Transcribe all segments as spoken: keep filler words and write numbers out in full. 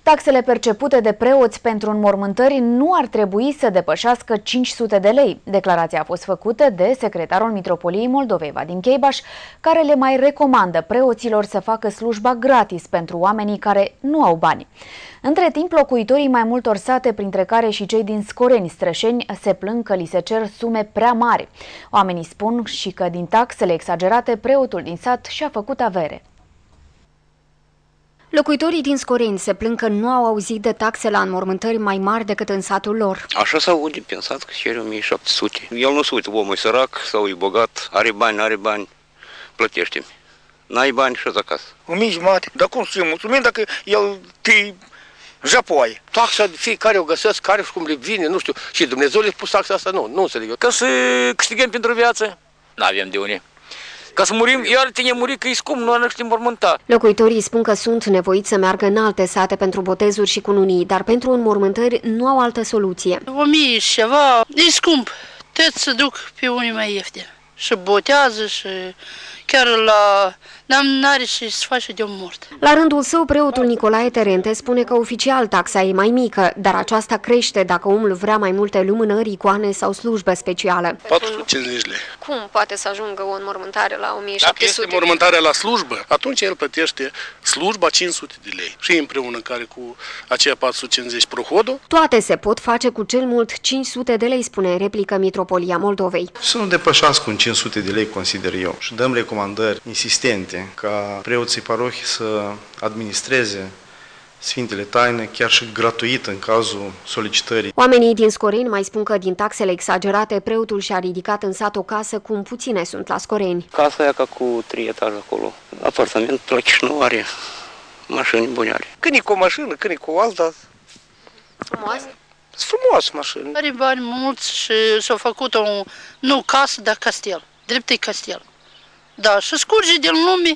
Taxele percepute de preoți pentru înmormântări nu ar trebui să depășească cinci sute de lei. Declarația a fost făcută de secretarul Mitropoliei Moldovei, Vadim Cheibaș, care le mai recomandă preoților să facă slujba gratis pentru oamenii care nu au bani. Între timp, locuitorii mai multor sate, printre care și cei din Scoreni, Strășeni, se plâng că li se cer sume prea mari. Oamenii spun și că din taxele exagerate, preotul din sat și-a făcut avere. Locuitorii din Scoreni se plâng că nu au auzit de taxe la înmormântări mai mari decât în satul lor. Așa se aude prin sat că cere o mie șapte sute. El nu se uită, omul e sărac sau e bogat, are bani, are bani, plătește-mi. N-ai bani și acasă. O mie jumate. Dar cum să-i mulțumim dacă el te japoaie? Taxa de fiecare o găsesc, care și cum le vine, nu știu. Și Dumnezeu le-a pus taxa asta? Nu, nu înțeleg eu. Ca să câștigăm pentru viață, n-avem de unde. Ca să murim, iar tine muri că e scump, nu ne știm mormânta. Locuitorii spun că sunt nevoiți să meargă în alte sate pentru botezuri și cununii, dar pentru înmormântări nu au altă soluție. O mie și ceva, e scump. Trebuie să duc pe unii mai ieftini. Și botează și chiar la... n-are și se face de mort. La rândul său, preotul Nicolae Terente spune că oficial taxa e mai mică, dar aceasta crește dacă omul vrea mai multe lumânări, icoane sau slujbe speciale. patru sute cincizeci de lei. Cum poate să ajungă o înmormântare la o mie șapte sute? Dacă este înmormântarea la slujbă, atunci el plătește slujba cinci sute de lei. Și împreună care cu aceea patru sute cincizeci prohodul. Toate se pot face cu cel mult cinci sute de lei, spune în replică Mitropolia Moldovei. Să nu depășească un cinci sute de lei, consider eu. Și dăm recomandări insistente ca preoții parohii să administreze Sfintele Taine, chiar și gratuit în cazul solicitării. Oamenii din Scoreni mai spun că din taxele exagerate, preotul și-a ridicat în sat o casă cum puține sunt la Scoreni. Casa aia ca cu trei etaje acolo. Apartament la Chișinău are, mașini bune are. Când e cu o mașină, când e cu alta. Frumoasă? Sunt frumoasă mașină. Are bani mulți și s-a făcut o, nu casă, dar castel. Drept e castel. Da, și scurge din lume,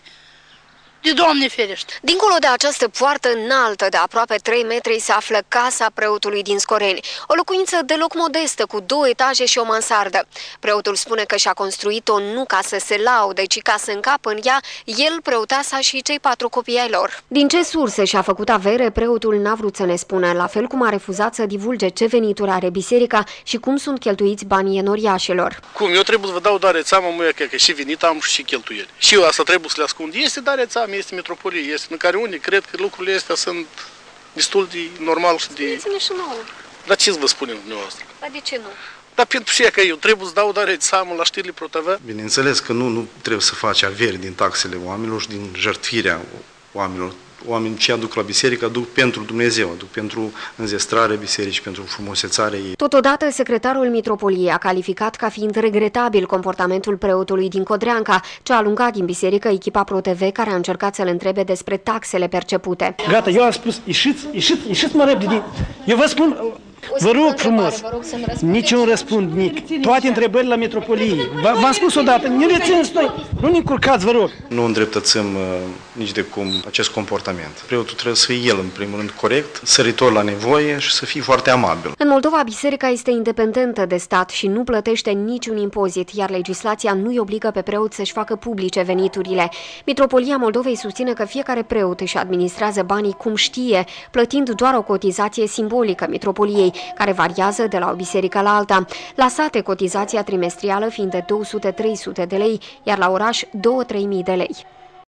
de Doamne ferește. Dincolo de această poartă înaltă de aproape trei metri se află casa preotului din Scoreni, o locuință deloc modestă cu două etaje și o mansardă. Preotul spune că și-a construit-o nu ca să se laude, ci ca să încapă în ea el, preoteasa și cei patru copii ai lor. Din ce surse și-a făcut avere, preotul n-a vrut să ne spună, la fel cum a refuzat să divulge ce venituri are biserica și cum sunt cheltuiți banii enoriașilor. Cum? Eu trebuie să vă dau doar rețama, mă, că și venit am și cheltuieli. Și eu asta trebuie să le ascund. Este dar rețama, este Mitropolie, este în care unii cred că lucrurile astea sunt destul de normal și de... Spuneți-ne și nouă. Dar ce să vă spunem dumneavoastră? Dar de ce nu? Dar pentru ce că eu trebuie să dau doar rețamă la știrile protavea? Bineînțeles că nu, nu trebuie să faci averi din taxele oamenilor și din jertfirea oamenilor. Oamenii ce aduc la biserică aduc pentru Dumnezeu, aduc pentru înzestrarea bisericii, pentru frumusețarea ei. Totodată, secretarul Mitropoliei a calificat ca fiind regretabil comportamentul preotului din Codreanca, ce a alungat din biserică echipa ProTV care a încercat să-l întrebe despre taxele percepute. Gata, eu am spus, ieșiți, ieșiți, ieșiți mă repede din... Eu vă spun... Vă rog frumos, niciun răspund nic. Toate întrebările la Mitropolie. V-am spus odată, ne rețineți noi, nu ne încurcați, vă rog. Nu îndreptățim uh, nici de cum acest comportament. Preotul trebuie să fie el, în primul rând, corect, săritor la nevoie și să fie foarte amabil. În Moldova, biserica este independentă de stat și nu plătește niciun impozit, iar legislația nu îi obligă pe preot să-și facă publice veniturile. Mitropolia Moldovei susține că fiecare preot își administrează banii cum știe, plătind doar o cotizație simbolică Mitropoliei, care variază de la o biserică la alta. La sate, cotizația trimestrială fiind de două sute - trei sute de lei, iar la oraș două - trei mii de lei.